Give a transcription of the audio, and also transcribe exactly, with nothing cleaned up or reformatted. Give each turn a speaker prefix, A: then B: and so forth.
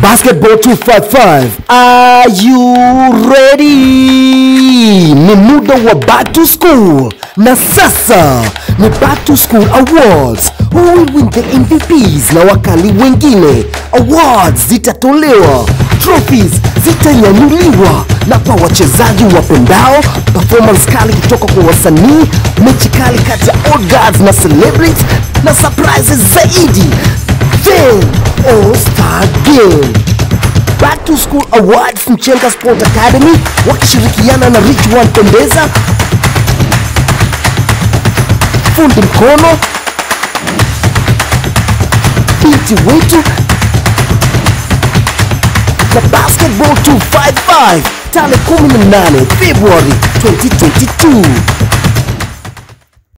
A: Basketball two fifty-five. Are you ready? Ni muda wa Back to School. Na sasa ni Back to School Awards. Who will win the M V Ps na wakali wengine? Awards zitatolewa, trophies zitanyanyuliwa, na kwa wachezaji wapendao, performance kali kutoka kwa wasanii, mechi kali kati ya old guards na celebrities, na surprises zaidi. Then All-Star Game. Back to School Awards Mchenga Sport Academy wakishirikiana na Rich One Pendeza, fundi mkono, binti wetu, na Basketball two fifty-five tarehe kumi na nane Februari twenty twenty-two.